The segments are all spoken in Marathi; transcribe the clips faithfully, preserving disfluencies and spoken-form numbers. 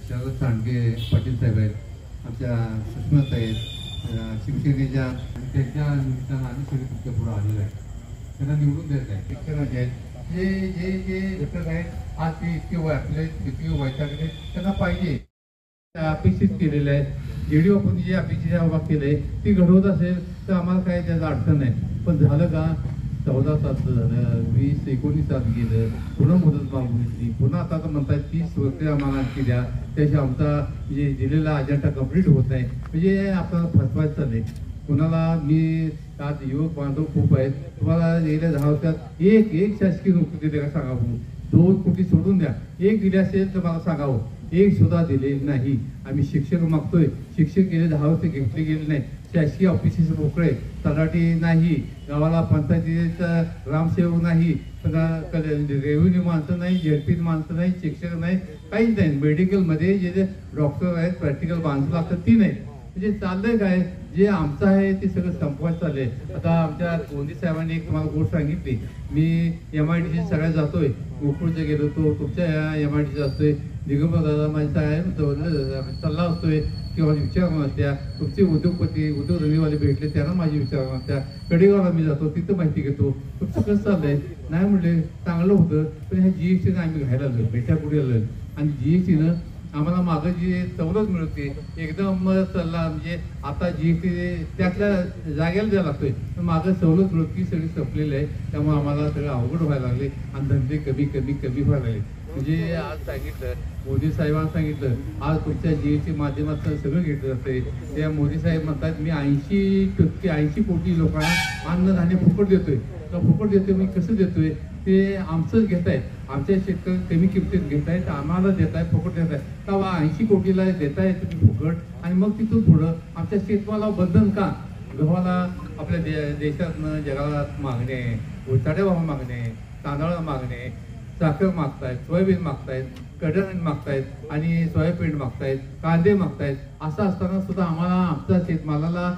शरद सांडगे पाटील साहेब आहेत, आमच्या सुषमाताई आहेत, शिवसेनेच्या त्यांच्या निमित्तानं आम्ही सगळे तुमच्या पुढे आलेलो आहे. त्यांना निवडून द्यायचं आहे. शिक्षणाचे आहेत जे जे जे घटक आहेत आज ते इतके वाचले इतके वैतागले त्यांना पाहिजे अपेक्षित केलेलं आहे. जेडी आपण जे अपेक्षित बाबा केलंय ती घडवत असेल तर आम्हाला काही त्याचं अडचण नाही. पण झालं का चौदा तास झालं, वीस एकोणीस तास गेलं, पुन्हा मुदत मागून घेतली, पुन्हा आता तर म्हणतात तीस वर्ष आम्हाला आणखी द्या, त्याशी आमचा म्हणजे दिलेला अजेंडा कंप्लीट होत नाही. म्हणजे आपल्याला फसवायचं चाललंय. कुणाला मी आज युवक बांधव खूप आहेत, तुम्हाला गेल्या दहा वर्षात एक एक शासकीय नोकरी दिली का सांगा बघू. दोन कोटी सोडून द्या, एक दिली असेल तर मला सांगावं. एक सुद्धा दिले नाही. आम्ही शिक्षक मागतोय, शिक्षक गेले दहा वर्ष घेतले गेले नाही. शासकीय ऑफिसेस मोकळे, तलाठी नाही, गावाला पंचायतीचा ग्रामसेवक नाही, रेव्हेन्यू माणसं नाही, झेडपी माणसं नाही, शिक्षक नाही, काहीच नाही. मेडिकलमध्ये जे जे डॉक्टर आहेत प्रॅक्टिकल माणसं लागतात ती नाही. म्हणजे चाललंय काय जे आमचं आहे ते सगळं संपवायचं चाललंय. आता आमच्या मोदी साहेबांनी एक तुम्हाला गोष्ट सांगितली. मी एम आय डी सी सगळ्यात जातोय, गोकुळचं गेलो तो तुमच्या एम आय डी सी असतोय, दिगंबर दादा माझ्या साहेब सल्ला असतोय किंवा विचार असत्या. तुमचे उद्योगपती उद्योगधंदेवाले भेटले त्यांना माझी विचार असत्या. कडेगावला मी जातो तिथं माहिती घेतो. तुमचं कसं चाललंय नाही म्हणले चांगलं होतं, पण ह्या जीएसटीनं आम्ही घ्यायला आलो, भेटा पुढे आलो. आणि जीएसटीनं आम्हाला मागं जी सवलत मिळते एकदम चालला म्हणजे आता जीएसटी त्यातल्या जागेला द्यायला लागतोय, पण मागं सवलत मिळते सगळी संपलेली आहे. त्यामुळे आम्हाला सगळं अवघड व्हायला लागले आणि धंदे कमी कमी कमी व्हायला लागले. म्हणजे आज सांगितलं मोदी साहेबांना सांगितलं आज तुमच्या जीएसटी माध्यमातून सगळं घेतलं जातंय. त्या मोदी साहेब म्हणतात मी ऐंशी टक्के ऐंशी कोटी लोकांना अन्नधान्य फुकट देतोय. तर फुकट देतोय मी कसं देतोय ते आमचंच घेत आहेत. आमच्या शेतकरी कमी किमतीत घेत आहेत, आम्हाला देत आहेत, फुकट देत आहेत. का ऐंशी कोटीला देत आहे तुम्ही फुकट आणि मग तिथून पुढं आमच्या शेतमाला बंधन का? गव्हाला आपल्या दे देशातनं जगाला मागणे, उसाड्या भाव मागणे, तांदळा मागणे, साखर मागतायत, सोयाबीन मागतायत, कडधान्य मागतायत आणि सोयाबीन मागतायत, कांदे मागतायत. असं असताना सुद्धा आम्हाला आमच्या शेतमालाला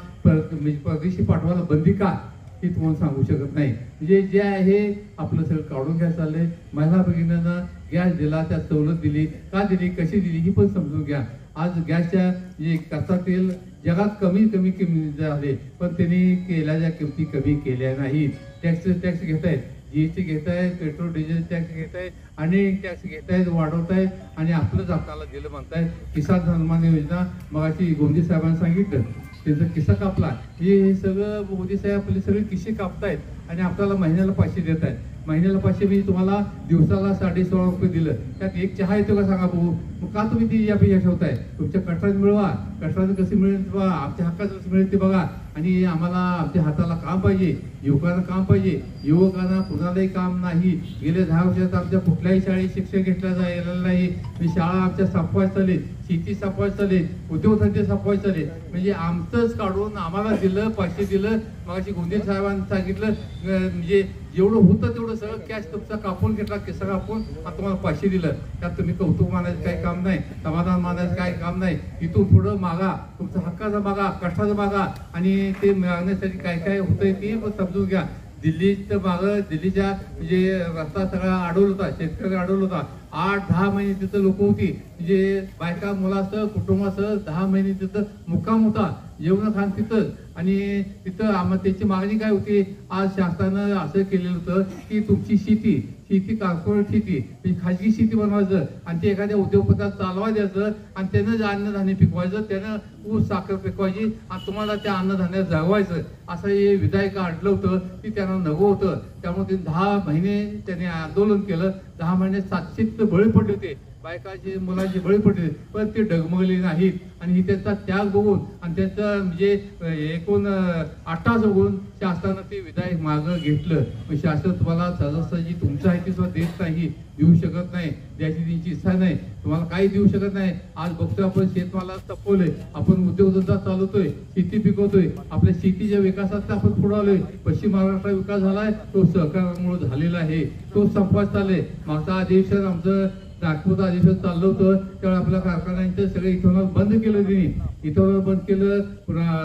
परदेशी पाठवायला बंदी का हे तुम्हाला सांगू शकत नाही. म्हणजे जे आहे आपलं सगळं काढून घ्यायला चाललंय. महिला भगिनींना गॅस दिला, त्यात सवलत दिली का दिली, कशी दिली ही पण समजून घ्या. आज गॅसच्या जे कच्चा तेल जगात कमी कमी किंमत झाले, पण त्यांनी केल्याच्या किमती कमी केल्या नाहीत. टॅक्स टॅक्स घेत आहेत, जीएसटी घेत आहेत, पेट्रोल डिझेल टॅक्स घेत आहेत, अनेक टॅक्स घेत आहेत, वाढवत आहेत आणि आपलंच आपल्याला दिलं म्हणतायत. किसान सन्मान योजना मगाशी गोंदी साहेबांनी सांगितलं त्यांचा किस्सा कापला. हे सगळं मोदी साहेब आपले सगळे किस्से कापतायत आणि आपल्याला महिन्याला पाचशे देत आहेत. महिन्याला पाचशे म्हणजे तुम्हाला दिवसाला साडे सोळा रुपये दिलं, त्यात एक चहा येतो का सांगा बघू. मग का तुम्ही ती यापेक्षा ठेवताय? तुमच्या कष्टात मिळवा, कष्टाचं कसं मिळेल बघा, आमच्या हक्काचं कसं मिळेल ते बघा. आणि आम्हाला आमच्या हाताला काम पाहिजे, युवकांना काम पाहिजे. युवकांना कुणालाही काम नाही. गेल्या दहा वर्षात आमच्या कुठल्याही शाळेत शिक्षण घेतला जायला नाही. शाळा आमच्या संपवायचं चालेल, शेती संपवायचं चालेल, उद्योगधंदे संपवायचं चालेल. म्हणजे आमचंच काढून आम्हाला दिलं, पाचशे दिलं. मगाशी गोंदी साहेबांनी सांगितलं म्हणजे जेवढं होतं तेवढं सगळं कॅश तुमचा कापून घेतला, किस्सा कापून आणि तुम्हाला पाचशे दिलं. त्यात तुम्ही कौतुक मानायचं काही काम नाही, समाधान मानायचं काही काम नाही. इथून पुढं मागा, तुमचा हक्काचा मागा, कष्टाचा मागा आणि ते मिळवण्यासाठी काय काय होतंय ते समजून घ्या. दिल्लीचं मागं दिल्लीच्या म्हणजे रस्ता सगळा अडवला होता, शेतकरी अडवला होता. आठ दहा महिने तिथं लोक होती, म्हणजे बायका मुलासह कुटुंबासह दहा महिने तिथं मुक्काम होता, जेवण खाण तिथंच. आणि तिथं आम्हाला त्याची मागणी काय होती, आज शासनानं असं केलेलं होतं की तुमची शेती शेती कॉर्पोरेट शेती म्हणजे खाजगी शेती बनवायचं आणि ते एखाद्या उद्योगपतात चालवा द्यायचं आणि त्यानं जे अन्नधान्य पिकवायचं, त्यानं ऊस साखर पिकवायची आणि तुम्हाला त्या अन्नधान्यात जगवायचं. असं हे विधायक अडलं होतं की त्यांना नवं होतं. त्यामुळे ते दहा महिने त्यांनी आंदोलन केलं. दहा महिने सातशे बळी पडले होते, बायकाचे मुलांचे बळी पडले, पण ते डगमगले नाहीत. आणि ही त्यांचा त्याग बघून आणि त्यांचं म्हणजे एकूण अट्टास बघून शासनानं ते विधायक मागं घेतलं. पण शासन तुम्हाला सहजासहजी तुमचं आहे ती सुद्धा देत नाही, देऊ शकत नाही, द्यायची त्यांची इच्छा नाही, तुम्हाला काही देऊ शकत नाही. आज बघतोय आपण शेतमाला तपवलंय, आपण उद्योगधंदा चालवतोय, शेती पिकवतोय, आपल्या शेतीच्या विकासात आपण पुढे आलोय. पश्चिम महाराष्ट्रात विकास झालाय तो सहकारामुळे झालेला आहे, तो संपवायचा चाललाय. मागचा अधिवेशन आमचं नागपूरचं अधिवेशन चाललं होतं त्यावेळी आपल्या कारखान्यांचं सगळं इथेनॉल बंद केलं. त्यांनी इथेनॉल बंद केलं, पुन्हा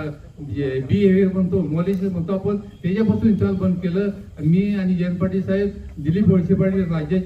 बी हेवियर म्हणतो मॉलिश म्हणतो आपण, त्याच्यापासून इथेनॉल बंद केलं. मी आणि जयंत पाटील साहेब, दिलीप वळसे पाटील राज्याचे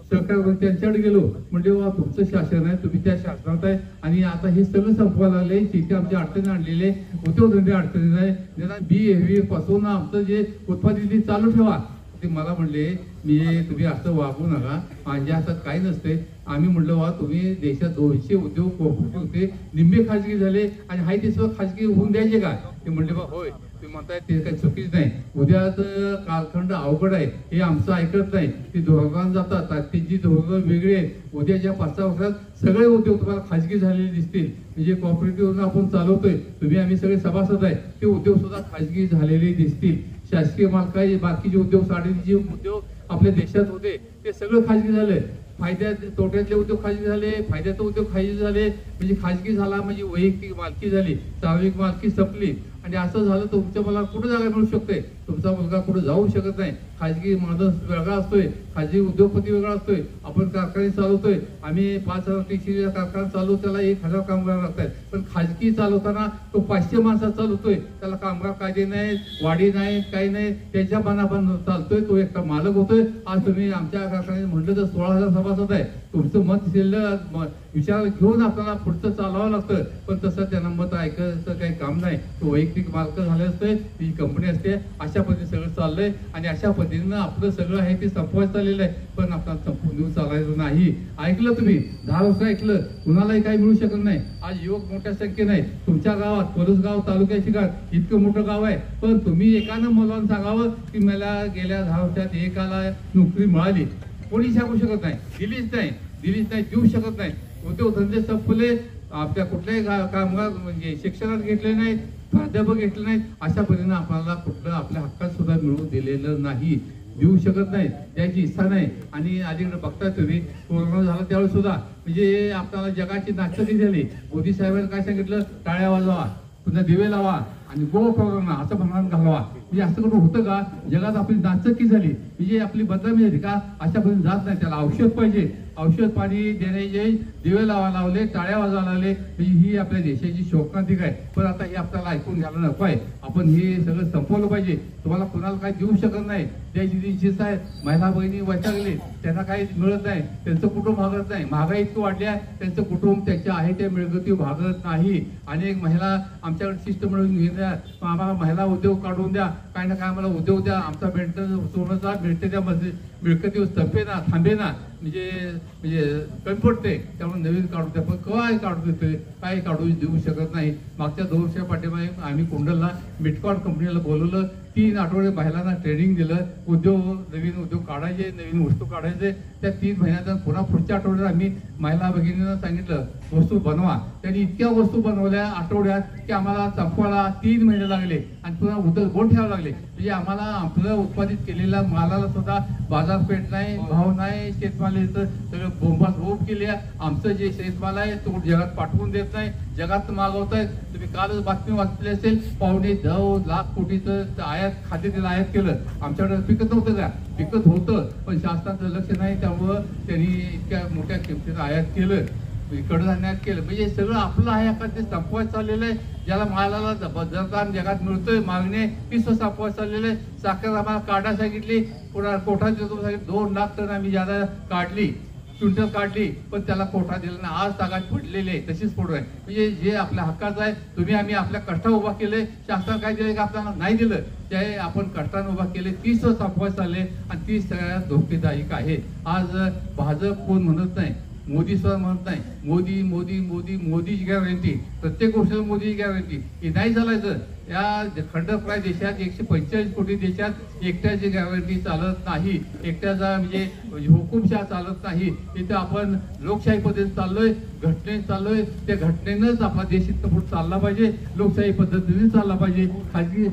सहकार त्यांच्याकडे गेलो म्हणजे वा तुमचं शासन आहे, तुम्ही त्या शासनात आहे आणि आता हे सगळं संपवायला लागले, शेती आमच्या अडचणी आणलेले, उद्योगधंदे अडचणी नाही, निदान बी हेवी पासून आमचं जे उत्पादित चालू ठेवा. ते मला म्हणले मी तुम्ही असं वागू नका, माझ्या हातात काही नसते. आम्ही म्हणलं वा तुम्ही देशात दोनशे उद्योग कोऑपरेटिव्ह होते, निम्मे खाजगी झाले आणि हाय ते सगळं खाजगी होऊन द्यायचे का? ते म्हणले बा होय तुम्ही म्हणताय ते काही चुकीच नाही, उद्याच कालखंड अवघड आहे हे आमचं ऐकत नाही, ते धोरणात जातात, त्यांची धोरणं वेगळी आहेत. उद्याच्या पाच सहा वर्षात सगळे उद्योग तुम्हाला खाजगी झालेले दिसतील. म्हणजे कोऑपरेटिव्ह आपण चालवतोय, तुम्ही आम्ही सगळे सभासद आहे, ते उद्योग सुद्धा खाजगी झालेले दिसतील. शासकीय मालकाचे बाकीचे उद्योग साडेतीनशे उद्योग आपल्या देशात होते ते सगळं खाजगी झाले. फायद्यात तोट्यातले उद्योग खाजगी झाले, फायद्याचे उद्योग खाजगी झाले. म्हणजे खाजगी झाला म्हणजे वैयक्तिक मालकी झाली, सार्वजनिक मालकी संपली. आणि असं झालं तुमच्या मला कुठं जागा मिळू शकते, तुमचा मुलगा कुठं जाऊ शकत नाही. खाजगी माणूस वेगळा असतोय, खाजगी उद्योगपती वेगळा असतोय. आपण कारखाने चालवतोय, आम्ही पाच हजार टीसी कारखाना चालू त्याला एक हजार कामगार लागतात, पण खाजगी चालवताना तो पाचशे माणसात चालवतोय, त्याला कामगार कायदे नाही, वाढी नाही, काही नाही, त्याच्या मनापासून चालतोय, तो एकटा मालक होतोय. आज तुम्ही आमच्या कारखान्यात म्हटलं तर सोळा हजार सभासद आहे, तुमचं मत शिल्लक विचार घेऊन आपल्याला पुढचं चालवावं लागतं. पण तसं त्यांना मत ऐकायचं काही काम नाही, तो वैयक्तिक मालक झाले असते, ती कंपनी असते. अशा पद्धतीने सगळं चाललंय आणि अशा पद्धतीनं आपलं सगळं आहे ते संपवायचं चाललेलं आहे. पण आपल्याला संपवून देऊन चालायचं नाही. ऐकलं तुम्ही दहा वर्ष ऐकलं, कुणालाही काही मिळू शकत नाही. आज युवक मोठ्या संख्येने आहे तुमच्या गावात, परसगाव तालुक्याची गाव इतकं मोठं गाव आहे, पण तुम्ही एकानं मला सांगावं की मला गेल्या दहा वर्षात एकाला नोकरी मिळाली, कोणी सांगू शकत नाही. दिलीच नाही, दिलीच नाही, देऊ शकत नाही. उद्योगधंदे संपले, आपल्या कुठल्याही कामगार म्हणजे शिक्षणात घेतले नाहीत, प्राध्यापक घेतले नाहीत. अशा पद्धतीने आपल्याला कुठलं आपल्या हक्कात सुद्धा मिळवून दिलेलं नाही, देऊ शकत नाही, त्याची इच्छा नाही. आणि अलीकडे बघताय तुम्ही कोरोना झाला त्यावेळेस सुद्धा म्हणजे आपल्याला जगाची नाचक्की झाली. मोदी साहेबांनी काय सांगितलं, टाळ्या वाजवा, पुन्हा दिवे लावा आणि गो कोरोना असं म्हणून घालवा. म्हणजे असं करून होतं का? जगात आपली नाचक्की झाली, म्हणजे आपली बदनामी झाली का? अशा पद्धतीने जात नाही. त्याला औषध पाहिजे, औषध पाणी देण्याचे दिवे लावा लावले, टाळ्या वाजवा लावले, म्हणजे ही आपल्या देशाची शोकनातिक आहे. पण आता हे आपल्याला ऐकून घ्यायला नको आहे. आपण हे सगळं संपवलं पाहिजे. तुम्हाला कुणाला काही देऊ शकत नाही, त्याची दिवशीच आहे. महिला बहिणी वैतागले, त्यांना काही मिळत नाही, त्यांचं कुटुंब भागत नाही. महागाई इतकं वाढल्या, त्यांचं कुटुंब त्याच्या आहे त्या मिळकती भागत नाही. अनेक महिला आमच्याकडे शिस्त मिळून घेण्या, आम्हाला महिला उद्योग काढून द्या, काय ना काय आम्हाला उद्योग द्या, आमचा भेट सोडूनचा भेटते त्या मिळकती संपे ना थांबे ना, म्हणजे म्हणजे कमी पडते. त्यामुळे नवीन काढू द्या, पण काय काढू देतोय, काय काढू देऊ शकत नाही. मागच्या दोन वर्षा पाठीमागे आम्ही कुंडलला मिटकॉन कंपनीला बोलवलं, तीन आठवडे महिलांना ट्रेनिंग दिलं, उद्योग नवीन उद्योग काढायचे, नवीन वस्तू काढायचे. त्या तीन महिन्यात पुन्हा पुढच्या आठवड्यात आम्ही महिला भगिनींना सांगितलं वस्तू बनवा. त्यांनी इतक्या वस्तू बनवल्या आठवड्यात की आम्हाला संपवायला तीन महिने लागले आणि पुन्हा उद्योग बोट ठेवावं लागले. म्हणजे आम्हाला आपलं उत्पादित केलेल्या मालाला सुद्धा बाजारपेठ नाही, भाव नाही, शेतमालाचं सगळं बोंबात बोंब केली. आमचं जे शेतमाल आहे तो जगात पाठवून देत नाही, जगात मागवत आहेत. तुम्ही कालच बातमी वाचली असेल, पावणे दहा लाख कोटीचं आयात खाद्यतेल आयात केलं. आमच्याकडे पिकत नव्हतं का? पिकत होतं, पण शासनाचं लक्ष नाही, त्यामुळं त्यांनी इतक्या मोठ्या किमतीचं आयात केलं, कडधान्यात केलं. म्हणजे सगळं आपलं आहे का ते संपवायचं चाललेलं आहे. ज्याला मालाला दरदाम जगात मिळतोय, मागणे ती संपवायचं चाललेलं आहे. साखर आम्हाला काढा सांगितली, पुन्हा कोठा देतो सांगितलं, दोन लाख टन आम्ही ज्यादा काढली, क्विंटल काढली, पण त्याला कोठा दिला ना. आज तागात पडलेले आहे, तशीच पडू आहे. म्हणजे जे आपल्या हक्काचं आहे, तुम्ही आम्ही आपल्या कष्टा उभा केले, शासन काय दिले का आपल्याला नाही दिलं, ते आपण कष्टाने उभा केले, तीच संपवायचं चालले आणि ती सगळ्यात धोकेदायक आहे. आज भाजप कोण म्हणत नाही, मोदी सुद्धा म्हणत नाही, मोदी मोदी मोदी मोदीची गॅरंटी, प्रत्येक गोष्टीला मोदीची गॅरंटी. हे नाही चालायचं. या खंडप्राय देशात एकशे पंचेचाळीस कोटी देशात एकट्याची गॅरंटी चालत नाही, एकट्याचा म्हणजे हुकुमशाह चालत नाही. इथं आपण लोकशाही पद्धतीने चाललोय, घटनेने चाललोय. त्या घटनेनंच आपला देश इतकं पुढे चालला पाहिजे, लोकशाही पद्धतीने चालला पाहिजे. खाजगी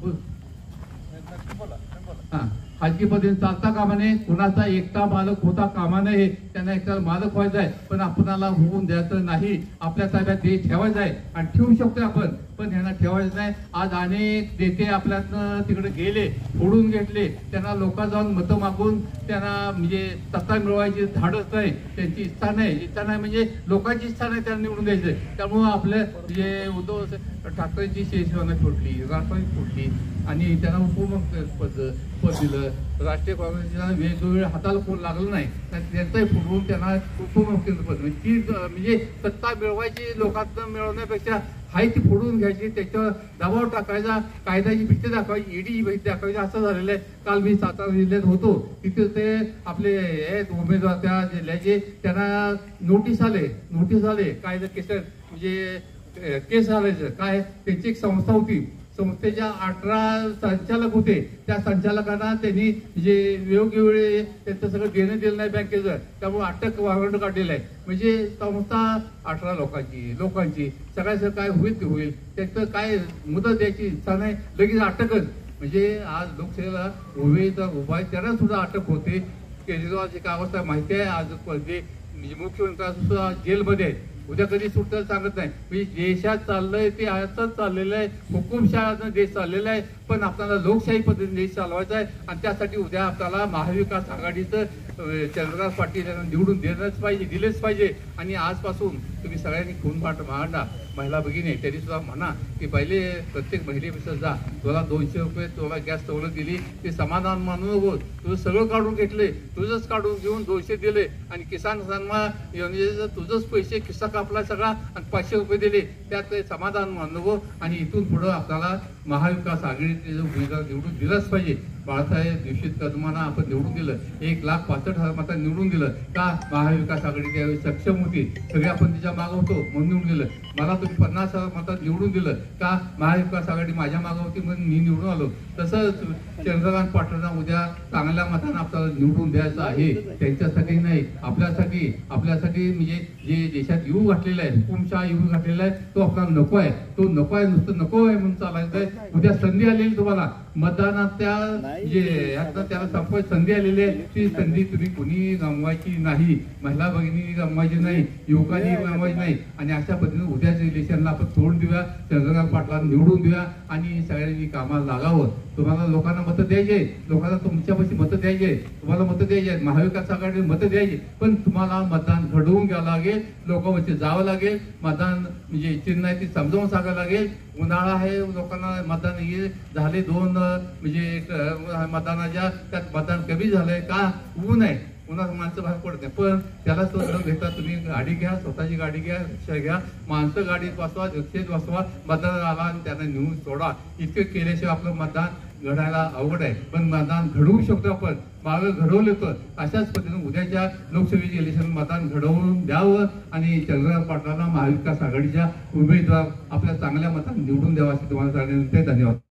हा खाजगी पद्धतीने चालता कामा नये, कुणाचा एकटा मालक होता कामा नये. त्यांना एकटा मालक व्हायचा आहे, पण आपणाला होऊन द्यायचं नाही. आपल्या ताब्यात देश ठेवायचा आहे आणि ठेवू शकतो आपण, पण पण ह्यांना ठेवायचं नाही. आज अनेक नेते आपल्यातनं तिकडे गेले, फोडून घेतले, त्यांना लोक जाऊन मतं मागून त्यांना म्हणजे सत्ता मिळवायची धाडस नाही, त्यांची इच्छा नाही. इच्छा नाही म्हणजे लोकांची इच्छा नाही त्यांना निवडून द्यायचं. त्यामुळं आपलं जे उद्धव ठाकरेंची शिवसेना फुटली, राष्ट्रवादी फुटली आणि त्यांना उपमुख्यमंत्री पद पद दिलं. राष्ट्रीय काँग्रेसच्या वेगवेगळ्या हाताला कोण लागलं नाही, त्यांचंही फुटवून त्यांना उपमुख्यमंत्री पद ती म्हणजे सत्ता मिळवायची लोकांना मिळवण्यापेक्षा हाय ती फोडून घ्यायची, त्याच्यावर दबाव टाकायचा, कायद्याची भीती दाखवायची, ईडीची भीती दाखवायची, असं झालेलं आहे. काल मी सातारा जिल्ह्यात होतो, तिथे ते आपले आहेत उमेदवार त्या जिल्ह्याचे, त्यांना नोटीस आले नोटीस आले कायदा केस म्हणजे केस आलायचं काय. त्यांची एक संस्था होती, संस्थेच्या अठरा संचालक होते. त्या संचालकांना त्यांनी जे योग्य वेळी त्यांचं सगळं देणं दिलं नाही बँकेचं, त्यामुळे अटक वॉरंट काढलेलं आहे. म्हणजे संस्था अठरा लोकांची लोकांची सगळ्याचं काय होईल ते होईल, त्याचं काय मुदत द्यायची इच्छा नाही, लगेच अटकच. म्हणजे आज लोकसभेला उभेचा उभा आहे त्यांना सुद्धा अटक होते. केजरीवालची काय अवस्था माहिती आहे. आज म्हणजे मुख्यमंत्री सुद्धा जेलमध्ये आहे, उद्या कधी सुटतं सांगत नाही. म्हणजे देशात चाललंय ते असंच चाललेलं आहे, हुकुमशाहानं देश चाललेला आहे. पण आपल्याला लोकशाही पद्धतीने देश चालवायचा आहे आणि त्यासाठी उद्या आपल्याला महाविकास आघाडीचं चंद्रकांत पाटील यांना निवडून देणंच पाहिजे, दिलेच पाहिजे. आणि आजपासून तुम्ही सगळ्यांनी खून बाट मांडा. महिला भगिनी त्यांनी सुद्धा म्हणा की पहिले प्रत्येक महिलेपेक्षा जा, तुला दोनशे रुपये तुला गॅस सवलत दिली, ते समाधान मानू नको. तुझं सगळं काढून घेतले, तुझंच काढून घेऊन दोनशे दिले आणि किसान सन्मान योजनेचं तुझंच पैसे किस्सा कापला सगळा आणि पाचशे रुपये दिले, त्यात समाधान मानू नको. आणि इथून पुढं आपल्याला महाविकास आघाडीचे उमेदवार निवडून दिलाच पाहिजे. बाळासाहेब दीक्षित कदमांना आपण निवडून दिलं, एक लाख पासष्ट हजार मतात निवडून दिलं का. महाविकास आघाडी त्यावेळी सक्षम होती, सगळे आपण तिच्या मागं होतो म्हणून निवडून दिलं. मला तुम्ही पन्नास हजार मतात निवडून दिलं का. महाविकास आघाडी माझ्या मागं होती म्हणून मी निवडून आलो. तसंच चंद्रकांत पाटलांना उद्या चांगल्या मतानं आपल्याला निवडून द्यायचं आहे, त्यांच्यासाठी नाही आपल्यासाठी. आपल्यासाठी म्हणजे जे देशात येऊ घातलेला आहे, हुकुमशाह येऊ घातलेला आहे, तो आपल्याला नको आहे. तो नको आहे, नुसतं नको आहे म्हणून चालायचं आहे. उद्या संधी आलेली तुम्हाला मतदानात, त्या जे यातनं त्याला संपवायची संधी आलेली आहे, ती संधी तुम्ही कुणी गमवायची नाही. महिला भगिनी गमवायची नाही, युवकांनी गमवायची नाही. आणि अशा पद्धतीने उद्याच्या इलेक्शनला आपण तोंड देऊया, चंद्रकांत पाटलांना निवडून देऊया आणि सगळ्यांनी कामाला लागावं. तुम्हाला लोकांना मतं द्यायचे, लोकांना तुमच्यापाशी मतं द्यायचे, तुम्हाला मतं द्यायचे, महाविकास आघाडी मतं द्यायची. पण तुम्हाला मतदान घडवून घ्यावं लागेल, लोकांवरती जावं लागेल, मतदान म्हणजे चिन्ह आहे ती समजावून सांगावं लागेल. उन्हाळा आहे, लोकांना मतदान हे झाले दोन म्हणजे मतदानाच्या त्यात मतदान कमी झालंय का. ऊन आहे, उन्हात माणसं बाहेर पडत नाही. पण त्याला तो न घेता तुम्ही गाडी घ्या, स्वतःची गाडी घ्या, रिक्षा घ्या, माणसं गाडीत बसवा, रिक्षेत बसवा, मतदान आला आणि त्यांना नेऊन सोडा. इतकं केल्याशिवाय आपलं मतदान घडायला अवघड आहे. पण मतदान घडवू शकतो आपण, मागं घडवलं होतं. अशाच पद्धतीने उद्याच्या लोकसभेचे इलेक्शन मतदान घडवून द्यावं आणि चंद्रकांत पाटलांना महाविकास आघाडीच्या उमेदवार आपल्या चांगल्या मताने निवडून द्यावा असे तुम्हाला सांगण्यात धन्यवाद.